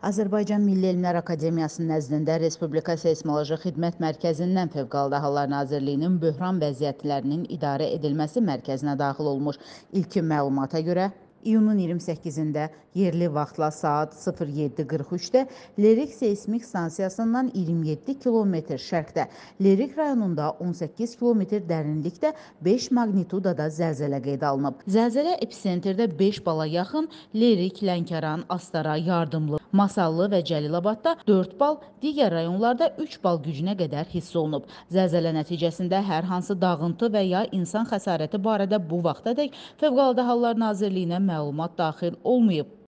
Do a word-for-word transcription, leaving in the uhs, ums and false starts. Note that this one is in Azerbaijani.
Azərbaycan Milli Elmlər Akademiyasının nəzdində Respublika Seysmoloji Xidmət Mərkəzindən Fövqəladə Hallar Nazirliyinin böhran vəziyyətlərinin idarə edilməsi mərkəzinə daxil olmuş. İlkin məlumata görə, iyunun iyirmi səkkizində yerli vaxtla saat sıfır yeddi qırx üçdə Lerik seysmik stansiyasından iyirmi yeddi kilometr şərqdə, Lerik rayonunda on səkkiz kilometr dərinlikdə beş maqnitudada zəlzələ qeydə alınıb. Zəlzələ episentrdə beş bala yaxın Lerik, Lənkəran, Astara, Yardımlı, Masallı və Cəlilabadda dörd bal, digər rayonlarda üç bal gücünə qədər hiss olunub. Zəlzələ nəticəsində hər hansı dağıntı və ya insan xəsarəti barədə bu vaxtadək Fövqəladə Hallar Nazirliyinə məlumat daxil olmayıb.